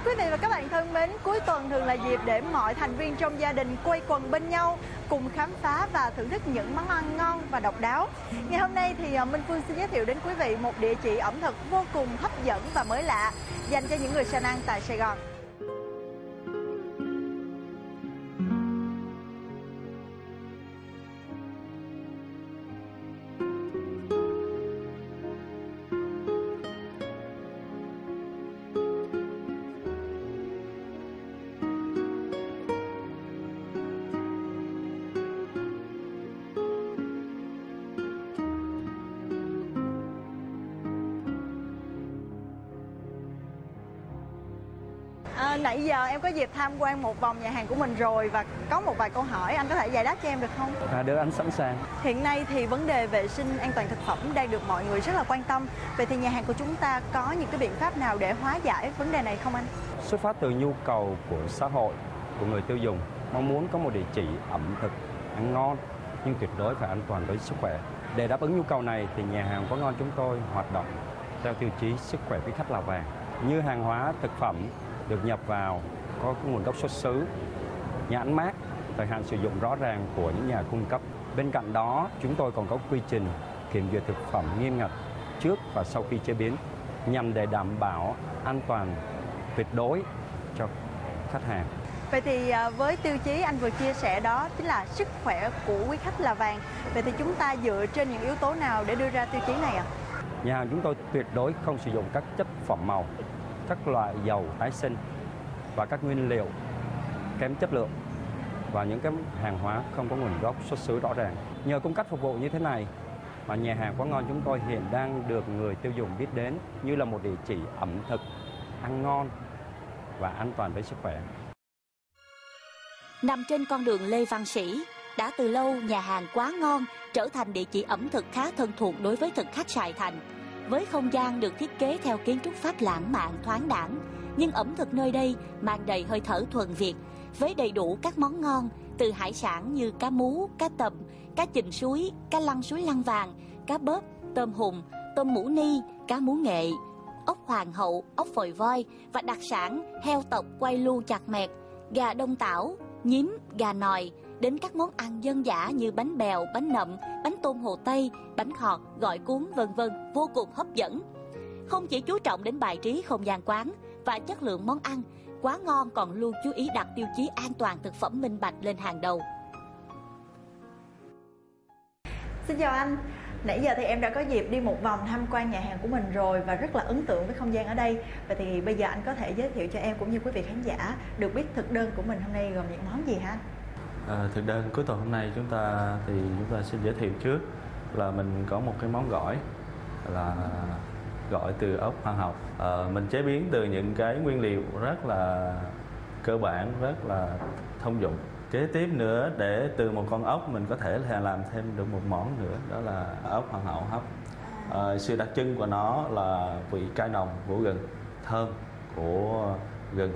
Quý vị và các bạn thân mến, cuối tuần thường là dịp để mọi thành viên trong gia đình quây quần bên nhau, cùng khám phá và thưởng thức những món ăn ngon và độc đáo. Ngày hôm nay thì Minh Phương xin giới thiệu đến quý vị một địa chỉ ẩm thực vô cùng hấp dẫn và mới lạ dành cho những người sa năng tại Sài Gòn. Nãy giờ em có dịp tham quan một vòng nhà hàng của mình rồi và có một vài câu hỏi anh có thể giải đáp cho em được không? Được, anh sẵn sàng. Hiện nay thì vấn đề vệ sinh an toàn thực phẩm đang được mọi người rất là quan tâm. Vậy thì nhà hàng của chúng ta có những cái biện pháp nào để hóa giải vấn đề này không anh? Xuất phát từ nhu cầu của xã hội, của người tiêu dùng, mong muốn có một địa chỉ ẩm thực ăn ngon nhưng tuyệt đối phải an toàn với sức khỏe. Để đáp ứng nhu cầu này thì nhà hàng Quá Ngon chúng tôi hoạt động theo tiêu chí sức khỏe quý khách là vàng. Như hàng hóa thực phẩm được nhập vào có nguồn gốc xuất xứ, nhãn mác, thời hạn sử dụng rõ ràng của những nhà cung cấp. Bên cạnh đó, chúng tôi còn có quy trình kiểm duyệt thực phẩm nghiêm ngặt trước và sau khi chế biến nhằm để đảm bảo an toàn tuyệt đối cho khách hàng. Vậy thì với tiêu chí anh vừa chia sẻ đó chính là sức khỏe của quý khách là vàng. Vậy thì chúng ta dựa trên những yếu tố nào để đưa ra tiêu chí này ạ? Nhà hàng chúng tôi tuyệt đối không sử dụng các chất phẩm màu, các loại dầu tái sinh và các nguyên liệu kém chất lượng và những cái hàng hóa không có nguồn gốc xuất xứ rõ ràng. Nhờ cung cách phục vụ như thế này mà nhà hàng Quá Ngon chúng tôi hiện đang được người tiêu dùng biết đến như là một địa chỉ ẩm thực ăn ngon và an toàn với sức khỏe. Nằm trên con đường Lê Văn Sĩ, đã từ lâu nhà hàng Quá Ngon trở thành địa chỉ ẩm thực khá thân thuộc đối với thực khách Sài Thành. Với không gian được thiết kế theo kiến trúc Pháp lãng mạn thoáng đãng, nhưng ẩm thực nơi đây mang đầy hơi thở thuần Việt, với đầy đủ các món ngon từ hải sản như cá mú, cá tầm, cá chình suối, cá lăng suối Lăng Vàng, cá bớp, tôm hùm, tôm mũ ni, cá mú nghệ, ốc hoàng hậu, ốc vòi voi và đặc sản heo tộc quay lu chặt mẹt, gà đông tảo, nhím, gà nòi, đến các món ăn dân dã như bánh bèo, bánh nậm, bánh tôm Hồ Tây, bánh khọt, gỏi cuốn vân vân vô cùng hấp dẫn. Không chỉ chú trọng đến bài trí không gian quán và chất lượng món ăn, Quá Ngon còn luôn chú ý đặt tiêu chí an toàn thực phẩm minh bạch lên hàng đầu. Xin chào anh. Nãy giờ thì em đã có dịp đi một vòng tham quan nhà hàng của mình rồi và rất là ấn tượng với không gian ở đây. Vậy thì bây giờ anh có thể giới thiệu cho em cũng như quý vị khán giả được biết thực đơn của mình hôm nay gồm những món gì hả anh? Thực đơn cuối tuần hôm nay chúng ta xin giới thiệu trước là mình có một cái món gỏi là gỏi từ ốc hoa hồng. Mình chế biến từ những cái nguyên liệu rất là cơ bản, rất là thông dụng. Kế tiếp nữa, để từ một con ốc mình có thể làm thêm được một món nữa, đó là ốc hoàng hậu hấp. Sự đặc trưng của nó là vị cay nồng của gừng, thơm của gừng.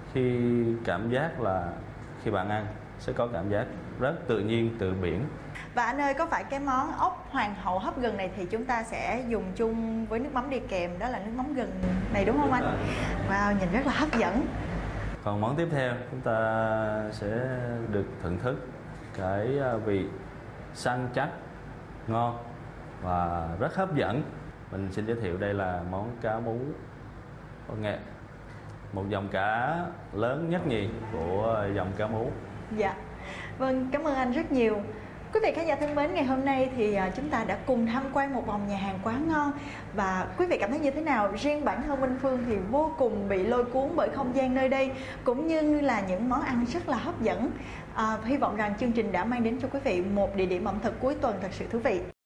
Khi bạn ăn sẽ có cảm giác rất tự nhiên từ biển. Và anh ơi, có phải cái món ốc hoàng hậu hấp gừng này thì chúng ta sẽ dùng chung với nước mắm đi kèm, đó là nước mắm gừng này đúng không anh? Wow, nhìn rất là hấp dẫn. Còn món tiếp theo chúng ta sẽ được thưởng thức cái vị săn chắc, ngon và rất hấp dẫn. Mình xin giới thiệu đây là món cá mú nghệ, một dòng cá lớn nhất nhì của dòng cá mú. Dạ, vâng, cảm ơn anh rất nhiều. Quý vị khán giả thân mến, ngày hôm nay thì chúng ta đã cùng tham quan một vòng nhà hàng Quá Ngon. Và quý vị cảm thấy như thế nào? Riêng bản thân Minh Phương thì vô cùng bị lôi cuốn bởi không gian nơi đây, cũng như là những món ăn rất là hấp dẫn. Hy vọng rằng chương trình đã mang đến cho quý vị một địa điểm ẩm thực cuối tuần thật sự thú vị.